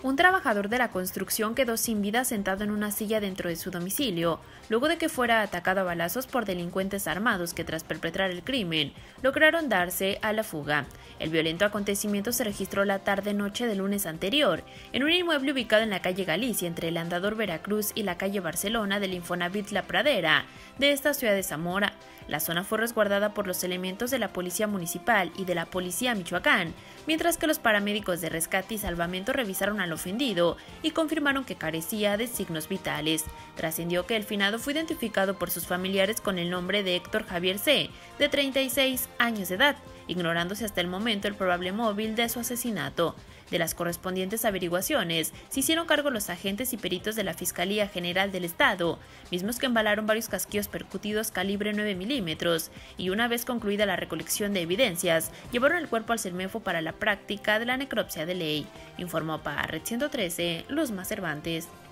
Un trabajador de la construcción quedó sin vida sentado en una silla dentro de su domicilio, luego de que fuera atacado a balazos por delincuentes armados que, tras perpetrar el crimen, lograron darse a la fuga. El violento acontecimiento se registró la tarde-noche del lunes anterior, en un inmueble ubicado en la calle Galicia, entre el Andador Veracruz y la calle Barcelona del Infonavit La Pradera, de esta ciudad de Zamora. La zona fue resguardada por los elementos de la Policía Municipal y de la Policía Michoacán, mientras que los paramédicos de rescate y salvamento revisaron al ofendido y confirmaron que carecía de signos vitales. Trascendió que el finado fue identificado por sus familiares con el nombre de Héctor Javier C., de 36 años de edad, ignorándose hasta el momento el probable móvil de su asesinato. De las correspondientes averiguaciones se hicieron cargo los agentes y peritos de la Fiscalía General del Estado, mismos que embalaron varios casquillos percutidos calibre 9 milímetros, y una vez concluida la recolección de evidencias, llevaron el cuerpo al CERMEFO para la práctica de la necropsia de ley, informó para Red 113 Luzma Cervantes.